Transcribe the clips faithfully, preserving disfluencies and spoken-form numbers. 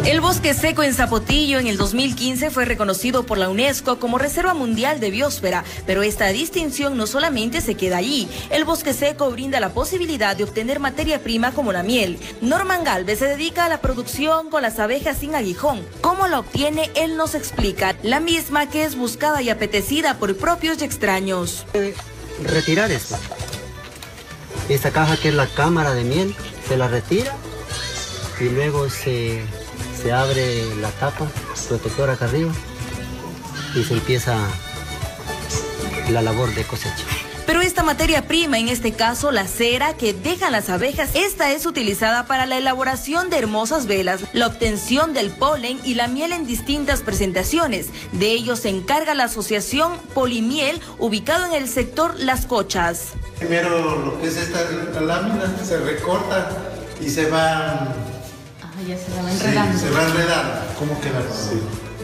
El bosque seco en Zapotillo en el dos mil quince fue reconocido por la UNESCO como Reserva Mundial de Biosfera, pero esta distinción no solamente se queda allí. El bosque seco brinda la posibilidad de obtener materia prima como la miel. Norman Galvez se dedica a la producción con las abejas sin aguijón. ¿Cómo la obtiene? Él nos explica. La misma que es buscada y apetecida por propios y extraños. Retirar esto. Esta caja que es la cámara de miel, se la retira y luego se... se abre la tapa protectora acá arriba y se empieza la labor de cosecha. Pero esta materia prima, en este caso la cera que dejan las abejas, esta es utilizada para la elaboración de hermosas velas, la obtención del polen y la miel en distintas presentaciones. De ello se encarga la asociación Polimiel, ubicado en el sector Las Cochas. Primero lo que es esta la lámina se recorta y se va... Ya se va enredando. Sí, se va enredando. ¿Cómo queda? Sí.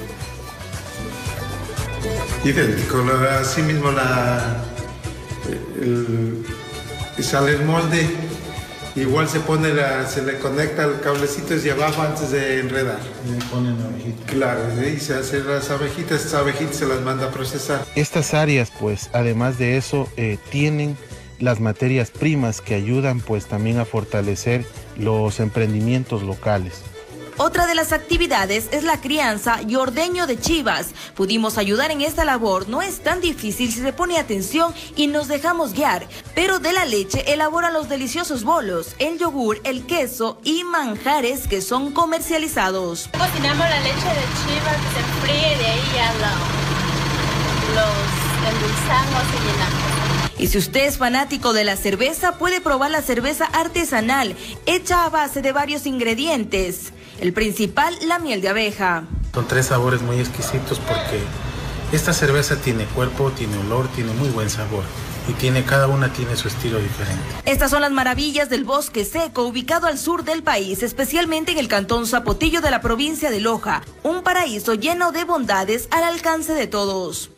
Idéntico, así mismo la, el, sale el molde, igual se pone la, se le conecta el cablecito desde abajo antes de enredar. Y le ponen abejitas. Claro, y se hacen las abejitas, esas abejitas se las manda a procesar. Estas áreas, pues, además de eso, eh, tienen las materias primas que ayudan pues también a fortalecer los emprendimientos locales. Otra de las actividades es la crianza y ordeño de chivas. Pudimos ayudar en esta labor, no es tan difícil si se pone atención y nos dejamos guiar. Pero de la leche elaboran los deliciosos bolos, el yogur, el queso y manjares que son comercializados. Cocinamos la leche de chiva que se fríe, de ahí ya lo, los endulzamos y llenamos. Y si usted es fanático de la cerveza, puede probar la cerveza artesanal, hecha a base de varios ingredientes. El principal, la miel de abeja. Son tres sabores muy exquisitos porque esta cerveza tiene cuerpo, tiene olor, tiene muy buen sabor. Y tiene, cada una tiene su estilo diferente. Estas son las maravillas del bosque seco, ubicado al sur del país, especialmente en el cantón Zapotillo de la provincia de Loja. Un paraíso lleno de bondades al alcance de todos.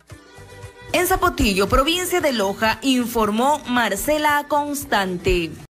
En Zapotillo, provincia de Loja, informó Marcela Constante.